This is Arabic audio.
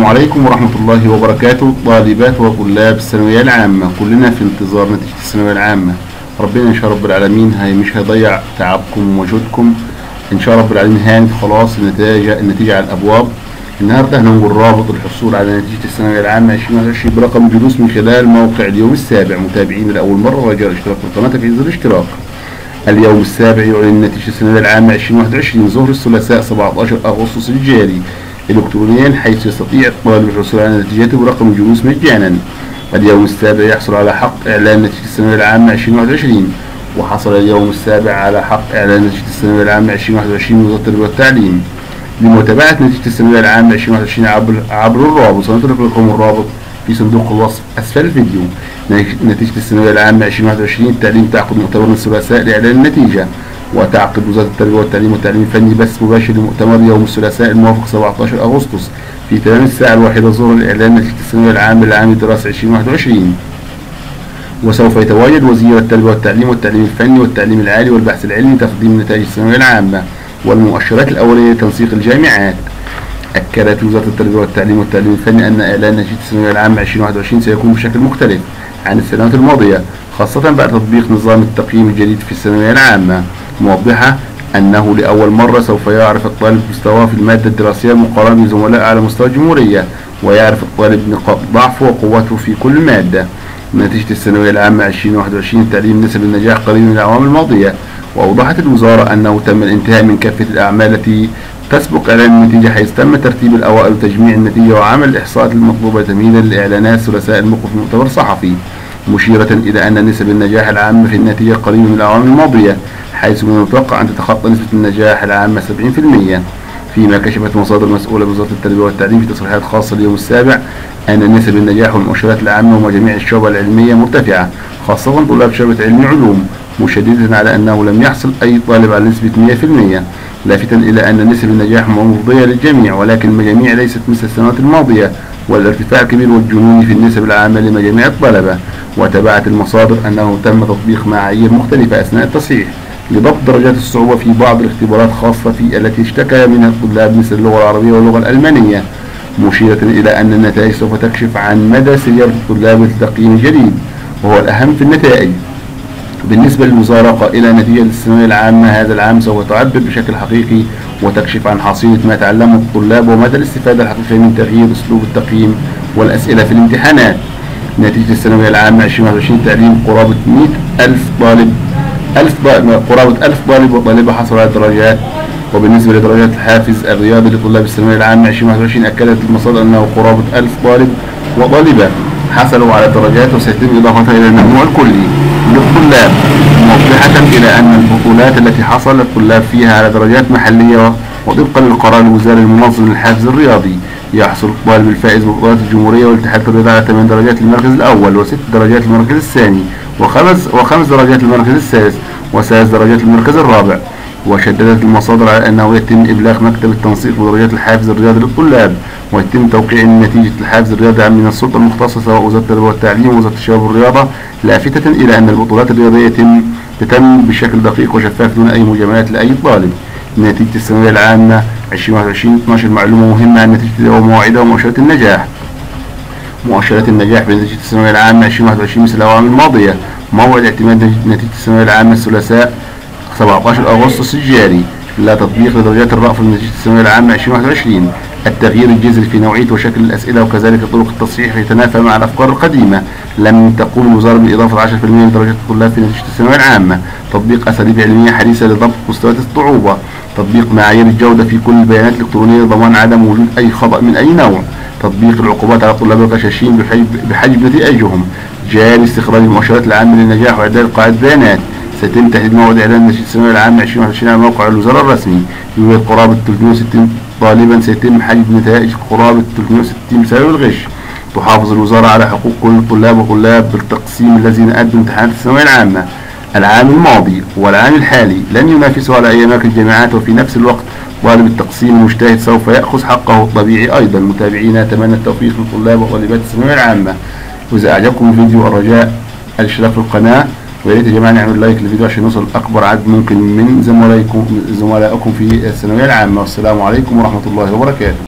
السلام عليكم ورحمة الله وبركاته. طالبات وطلاب الثانوية العامة، كلنا في انتظار نتيجة الثانوية العامة. ربنا إن شاء رب العالمين مش هيضيع تعبكم ومجهودكم. إن شاء رب العالمين هانت خلاص النتيجة على الأبواب. النهاردة هننقل رابط الحصول على نتيجة الثانوية العامة 2021 برقم جلوس من خلال موقع اليوم السابع. متابعين لأول مرة رجاء الاشتراك في القناة تفعيل زر الاشتراك. اليوم السابع يعلن نتيجة الثانوية العامة 2021 ظهر الثلاثاء 17 أغسطس الجاري إلكترونيا، حيث يستطيع الطالب الحصول على نتيجته برقم الجلوس مجانا. اليوم السابع يحصل على حق إعلان نتيجة الثانوية العامة 2021. وحصل اليوم السابع على حق إعلان نتيجة الثانوية العامة 2021 من وزارة التربية والتعليم. لمتابعة نتيجة الثانوية العامة 2021 عبر الرابط، سنترك لكم الرابط في صندوق الوصف أسفل الفيديو. نتيجة الثانوية العامة 2021 التعليم تعقد مؤتمر الثلاثاء لإعلان النتيجة. وتعقد وزارة التربية والتعليم الفني بث مباشر لمؤتمر يوم الثلاثاء الموافق 17 أغسطس في تمام الساعة 1 ظهرا لإعلان نتيجة الثانوية العامة للعام الدراسي 2021. وسوف يتواجد وزير التربية والتعليم الفني والتعليم العالي والبحث العلمي لتقديم نتائج الثانوية العامة والمؤشرات الأولية لتنسيق الجامعات. أكدت وزارة التربية والتعليم الفني أن إعلان نتيجة الثانوية العامة 2021 سيكون بشكل مختلف عن السنوات الماضية، خاصة بعد تطبيق نظام التقييم الجديد في الثانوية العامة، موضحة أنه لأول مرة سوف يعرف الطالب مستواه في المادة الدراسية مقارنة بزملائه على مستوى الجمهورية، ويعرف الطالب نقاط ضعفه وقوته في كل مادة. نتيجة الثانوية العامة 2021 التعليم نسب النجاح قليل من الأعوام الماضية، وأوضحت الوزارة أنه تم الانتهاء من كافة الأعمال التي تسبق إعلان النتيجة، حيث تم ترتيب الأوائل وتجميع النتيجة وعمل الإحصاءات المطلوبة تمهيدا لإعلانات الثلاثاء المقبل في مؤتمر صحفي، مشيرة إلى أن نسب النجاح العامة في النتيجة قليل من الأعوام الماضية، حيث من المتوقع أن تتخطى نسبة النجاح العامة 70%. فيما كشفت مصادر مسؤولة بوزارة التربية والتعليم في تصريحات خاصة اليوم السابع أن نسب النجاح والمؤشرات العامة ومجاميع الشعب العلمية مرتفعة، خاصة طلاب شعبة علم علوم، مشددة على أنه لم يحصل أي طالب على نسبة 100%، لافتا إلى أن نسب النجاح مرضية للجميع، ولكن المجاميع ليست مثل السنوات الماضية، والارتفاع الكبير والجنوني في النسب العامة لمجاميع الطلبة. وتبعت المصادر أنه تم تطبيق معايير مختلفة أثناء التصحيح لضبط درجات الصعوبة في بعض الاختبارات، خاصة في التي اشتكى منها الطلاب مثل اللغة العربية واللغة الألمانية، مشيرة إلى أن النتائج سوف تكشف عن مدى سيرة الطلاب للتقييم الجديد، وهو الأهم في النتائج. بالنسبة للوزارة قائلة نتيجة الثانوية العامة هذا العام سوف تعبر بشكل حقيقي وتكشف عن حصيلة ما تعلمه الطلاب ومدى الاستفادة الحقيقية من تغيير أسلوب التقييم والأسئلة في الامتحانات. نتيجة الثانوية العامة 2021 التعليم قرابة 100,000 طالب قرابة 1000 طالب وطالبة حصلوا على الدرجات. وبالنسبة لدرجات الحافز الرياضي لطلاب الثانوية العامة 2021 أكدت المصادر أنه قرابة 1000 طالب وطالبة حصلوا على الدرجات، وسيتم إضافتها إلى المجموع الكلي للطلاب، موضحة إلى أن البطولات التي حصل الطلاب فيها على درجات محلية وطبقا للقرار الوزاري المنظم للحافز الرياضي، يحصل الطالب الفائز ببطولات الجمهورية والاتحاد الرياضي على 8 درجات للمركز الأول، و6 درجات للمركز الثاني، وخمس درجات للمركز الثالث، و3 درجات للمركز الرابع. وشددت المصادر على أنه يتم إبلاغ مكتب التنسيق بدرجات الحافز الرياضي للطلاب، ويتم توقيع نتيجة الحافز الرياضي من السلطة المختصة سواء وزارة التربية والتعليم ووزارة الشباب والرياضة، لافتة إلى أن البطولات الرياضية تتم بشكل دقيق وشفاف دون أي مجاملات لأي طالب. نتيجة الثانوية العامة 2021 12 معلومة مهمة عن نتيجة ومواعيدها ومؤشرات النجاح. مؤشرات النجاح بنتيجة الثانوية العامة 2021 مثل الأعوام الماضية. موعد اعتماد نتيجة الثانوية العامة الثلاثاء 17 أغسطس الجاري، لا تطبيق لدرجات الرأفة لنتيجة الثانوية العامة 2021. التغيير الجذري في نوعية وشكل الأسئلة وكذلك طرق التصحيح يتنافى مع الأفكار القديمة. لم تقوم الوزارة بإضافة 10% لدرجات الطلاب في نتيجة الثانوية العامة. تطبيق أساليب علمية حديثة لضبط مستويات الصعوبة. تطبيق معايير الجودة في كل البيانات الإلكترونية لضمان عدم وجود أي خطأ من أي نوع. تطبيق العقوبات على الطلاب الغشاشين بحجب نتائجهم. جاري استخراج المؤشرات العامة للنجاح وإعداد قاعدة بيانات. سيتم تحديد موعد إعلان نتيجة الثانوية العامة 2021 على موقع الوزارة الرسمي. يوجد قرابة 360 طالبا سيتم حجب نتائج قرابة 360 بسبب الغش. تحافظ الوزارة على حقوق كل الطلاب بالتقسيم الذين أدوا امتحانات الثانوية العامة العام الماضي والعام الحالي لن ينافسوا على أي أماكن الجامعات، وفي نفس الوقت طالب التقسيم المجتهد سوف يأخذ حقه الطبيعي أيضا. متابعينا أتمنى التوفيق للطلاب وطالبات الثانوية العامة، وإذا أعجبكم الفيديو الرجاء الاشتراك في القناة، ويا ريت يا جماعة نعمل لايك للفيديو عشان نوصل أكبر عدد ممكن من زملائكم في الثانوية العامة. والسلام عليكم ورحمة الله وبركاته.